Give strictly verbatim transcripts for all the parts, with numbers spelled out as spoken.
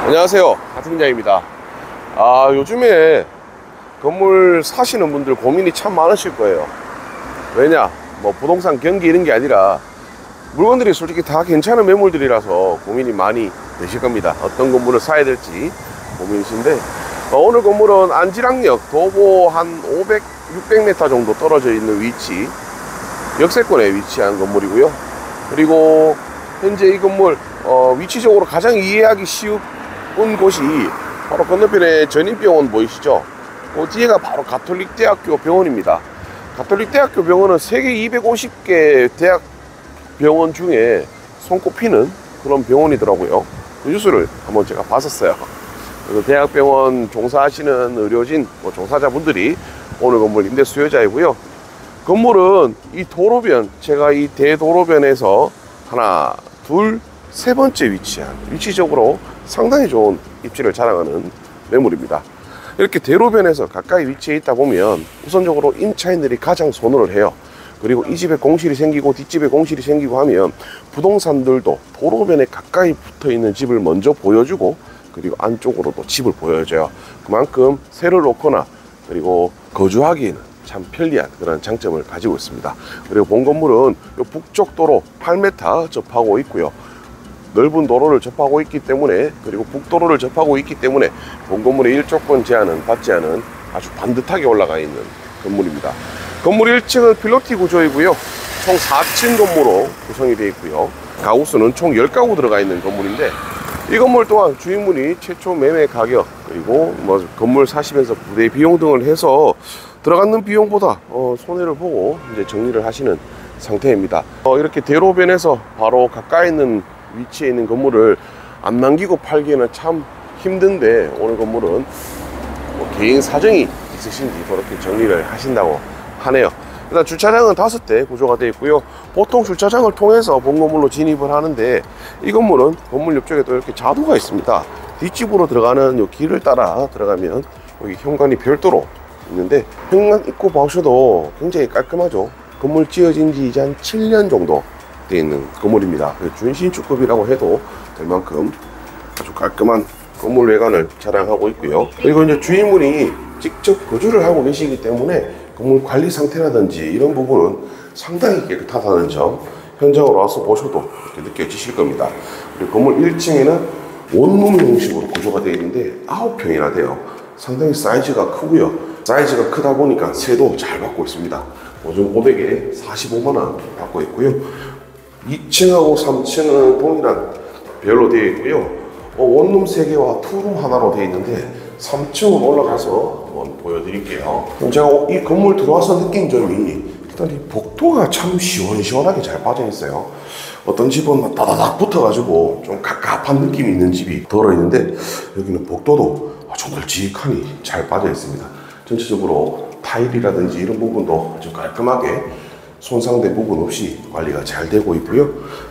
안녕하세요, 하팀장입니다. 아, 요즘에 건물 사시는 분들 고민이 참 많으실 거예요. 왜냐, 뭐 부동산 경기 이런 게 아니라 물건들이 솔직히 다 괜찮은 매물들이라서 고민이 많이 되실 겁니다. 어떤 건물을 사야 될지 고민이신데, 어, 오늘 건물은 안지락역 도보 한 오백, 육백 미터 정도 떨어져 있는 위치, 역세권에 위치한 건물이고요. 그리고 현재 이 건물 어, 위치적으로 가장 이해하기 쉬운 곳이 바로 건너편에 전인병원 보이시죠? 그 뒤에가 바로 가톨릭대학교 병원입니다. 가톨릭대학교 병원은 세계 이백오십 개 대학 병원 중에 손꼽히는 그런 병원이더라고요. 그 뉴스를 한번 제가 봤었어요. 그래서 대학병원 종사하시는 의료진, 뭐 종사자분들이 오늘 건물 임대 수요자이고요. 건물은 이 도로변, 제가 이 대도로변에서 하나, 둘, 세 번째 위치한, 위치적으로 상당히 좋은 입지를 자랑하는 매물입니다. 이렇게 대로변에서 가까이 위치해 있다 보면 우선적으로 임차인들이 가장 선호를 해요. 그리고 이 집에 공실이 생기고 뒷집에 공실이 생기고 하면 부동산들도 도로변에 가까이 붙어 있는 집을 먼저 보여주고, 그리고 안쪽으로도 집을 보여줘요. 그만큼 세를 놓거나 그리고 거주하기에는 참 편리한 그런 장점을 가지고 있습니다. 그리고 본 건물은 북쪽 도로 팔 미터 접하고 있고요. 넓은 도로를 접하고 있기 때문에, 그리고 북도로를 접하고 있기 때문에 본 건물의 일조권 제한은 받지 않은 아주 반듯하게 올라가 있는 건물입니다. 건물 일 층은 필로티 구조이고요. 총 사 층 건물로 구성이 되어 있고요. 가구수는 총 십 가구 들어가 있는 건물인데, 이 건물 또한 주인분이 최초 매매 가격, 그리고 뭐 건물 사시면서 부대 비용 등을 해서 들어가는 비용보다 어, 손해를 보고 이제 정리를 하시는 상태입니다. 어, 이렇게 대로변에서 바로 가까이 있는 위치에 있는 건물을 안 남기고 팔기에는 참 힘든데, 오늘 건물은 뭐 개인 사정이 있으신지 그렇게 정리를 하신다고 하네요. 일단 주차장은 다섯 대 구조가 되어 있고요. 보통 주차장을 통해서 본 건물로 진입을 하는데, 이 건물은 건물 옆쪽에 또 이렇게 자도가 있습니다. 뒷집으로 들어가는 이 길을 따라 들어가면 여기 현관이 별도로 있는데, 현관 입구 보셔도 굉장히 깔끔하죠. 건물 지어진 지 이제 한 칠 년 정도 되어 있는 건물입니다. 준신축급이라고 해도 될 만큼 아주 깔끔한 건물 외관을 자랑하고 있고요. 그리고 이제 주인분이 직접 거주를 하고 계시기 때문에 건물 관리 상태라든지 이런 부분은 상당히 깨끗하다는 점 현장으로 와서 보셔도 이렇게 느껴지실 겁니다. 그리고 건물 일 층에는 원룸 형식으로 구조가 되어 있는데 아홉 평이나 돼요. 상당히 사이즈가 크고요. 사이즈가 크다 보니까 세도 잘 받고 있습니다. 오전 오백에 사십오만 원 받고 있고요. 이 층하고 삼 층은 동일한 별로 되어 있고요. 어, 원룸 세 개와 투룸 하나로 되어 있는데 삼 층으로 올라가서 한번 보여드릴게요. 제가 이 건물 들어와서 느낀 점이, 일단 이 복도가 참 시원시원하게 잘 빠져 있어요. 어떤 집은 다다닥 붙어가지고 좀 갑갑한 느낌이 있는 집이 들어 있는데, 여기는 복도도 아주 널찍하니 잘 빠져 있습니다. 전체적으로 타일이라든지 이런 부분도 아주 깔끔하게 손상된 부분 없이 관리가 잘 되고 있고요.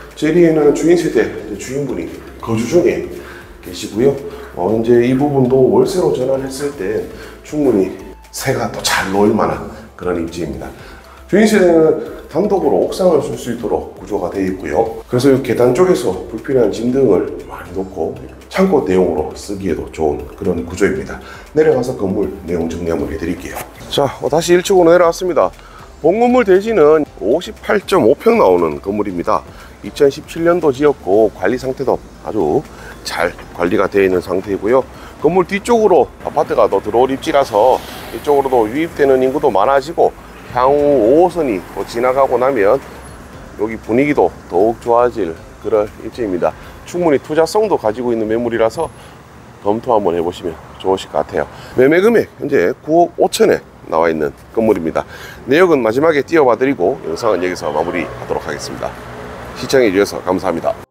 제리에는 주인 세대 주인분이 거주 중에 계시고요. 어, 이제 이 부분도 월세로 전환했을 때 충분히 새가 또 잘 놓을 만한 그런 입지입니다. 주인 세대는 단독으로 옥상을 쓸 수 있도록 구조가 되어 있고요. 그래서 이 계단 쪽에서 불필요한 짐 등을 많이 놓고 창고 대용으로 쓰기에도 좋은 그런 구조입니다. 내려가서 건물 내용 정리 한번 해드릴게요. 자, 어, 다시 일 층으로 내려왔습니다. 본 건물 대지는 오십팔 점 오 평 나오는 건물입니다. 이천십칠 년도 지었고 관리 상태도 아주 잘 관리가 되어 있는 상태이고요. 건물 뒤쪽으로 아파트가 더 들어올 입지라서 이쪽으로도 유입되는 인구도 많아지고, 향후 오 호선이 또 지나가고 나면 여기 분위기도 더욱 좋아질 그런 입지입니다. 충분히 투자성도 가지고 있는 매물이라서 검토 한번 해보시면 좋으실 것 같아요. 매매 금액 현재 구억 오천에 나와 있는 건물입니다. 내역은 마지막에 띄워봐 드리고 영상은 여기서 마무리하도록 하겠습니다. 시청해 주셔서 감사합니다.